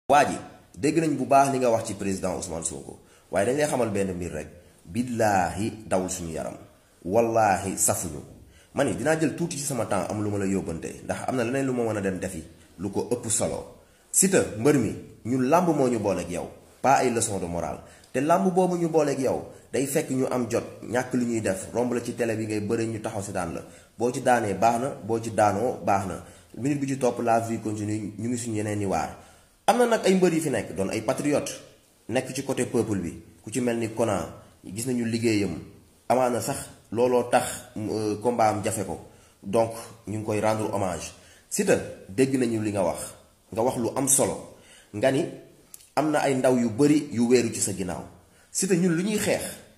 waa ji dégg nañ bu baax li nga wax ci président Ousmane Sonko waaye dañ lay xamal benn mbir rek billaahi dawul suñu yaram wallaahi safuñu ma ni dinaa jël tuuti ci sama temps am lu ma la yóbbante ndax am na leneen lu ma mën a dem defi lu ko ëpp solo Siteu mbër mi ñun làmb moo ñu booleeg yow pas ay leçon de morale te làmb boobu ñu booleeg yow day fekk ñu am jot ñàkk lu ñuy def romb la ci télé bi ngay bëri ñu taxaw si daan la boo ci daanee baax na boo ci daanoo baax na minute bi ci topp la vie continue ñu ngi suñu yeneen i waar. am na nag ay mbër yi fi nekk doon ay patriotes nekk ci côté peuple bi ku ci mel ni Kona gis nañu liggéeyam amaana sax looloo tax combat am jafe ko donc ñu ngi koy rendre hommage. Siteu dégg nañu li nga wax lu am solo nga ni am na ay ndaw yu bëri yu wéeru ci sa ginnaaw Siteu ñun lu ñuy xeex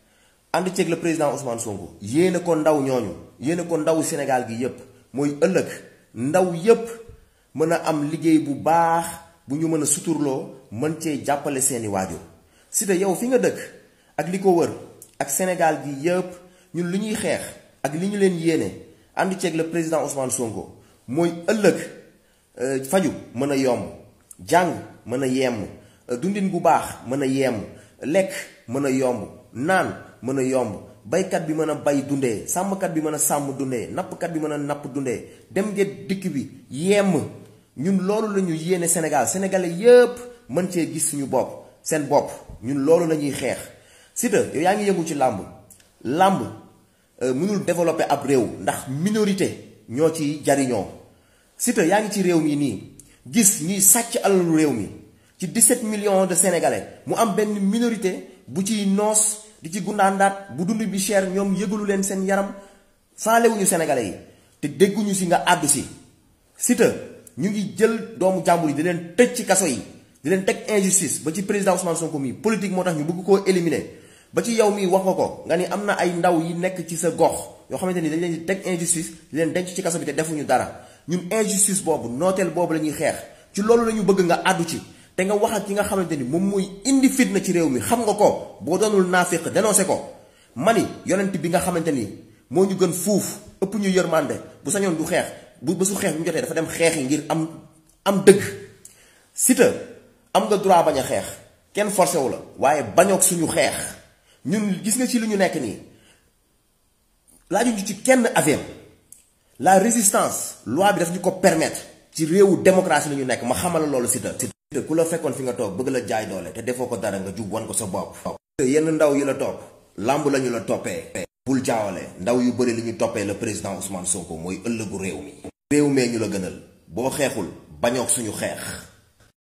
ànd ceeg le président Ousmane Sonko yéene ko ndaw ñooñu yéene ko ndaw Sénégal gi yépp mooy ëllëg ndaw yépp mën a am liggéey bu baax bu ñu mën a suturloo mën cee jàppale seeni waajur. Siteu yow fi nga dëkk ak li ko wër ak Sénégal gi yépp ñun lu ñuy xeex ak li ñu leen yéene ànd ceeg le président Ousmane Sonko mooy ëllëg faju mën a yomb jàng mën a yemm dundin bu baax mën a yemm lekk mën a yomb naan mën a yomb baykat bi mën a bay dundee sàmmkat bi mën a sàmm dundee nappkat bi mën a napp dundee dem ngeen dikk bi yemm ñun loolu la ñu yéene Sénégal sénégalais yépp mën cee gis suñu bopp seen bopp ñun loolu la ñuy xeex. Siteu yow yaa ngi yëngu ci làmb mënul développer ab réew ndax minorité ñoo ci jariñoo. Siteu yaa ngi ci réew mi nii gis ñuy sàcc alalu réew mi ci 17 millions de sénégalais mu am benn minorité bu ciy noos di ci gundaandaat bu dund bi cher ñoom yëgalu leen seen yaram faalewuñu sénégalais yi te dégguñu si nga àddu si. Siteu ñu ngi jël doomu jàmbur yi di leen tëj ci kaso yi di leen teg injustice ba ci président Ousmane Sonko mii politique moo tax ñu bëgg koo éliminer ba ci yow mii wax nga ni am na ay ndaw yi nekk ci sa gox yoo xamante ni dañ leen di teg injustice di leen denc ci kaso bi te defuñu dara. ñun injustice boobu nooteel boobu la ñuy xeex ci loolu la ñu bëgg nga àddu ci te nga wax ak ki nga xamante ni moom mooy indi fitna ci réew mi xam nga ko boo doonul naafiq dénoncé ko mani yonent bi nga xamante ni moo ñu gën fuuf ëpp ñu yërmande bu sañoon du xeex bu su xeex bu ñu jotee dafa dem xeex yi ngir am dëgg. Siteu am nga droit bañ a xeex kenn forcé wu la waaye bañook suñu xeex ñun gis nga ci lu ñu nekk nii laajuñu ci kenn avem la résistance loi bi daf ñu ko permettre ci réewu démocratie la ñu nekk ma xamal loolu Siteu ku la fekkoon fi nga toog bëgg la jaay doole te defoo ko dara nga jub wan ko sa bopp. yenn ndaw yi la topp làmb la ñu la toppee. bul jaawale ndaw yu bëri li ñu toppee le président Ousmane Sonko mooy ëllëgu réew mi. réew mee ñu la gënal boo xeexul bañook suñu xeex.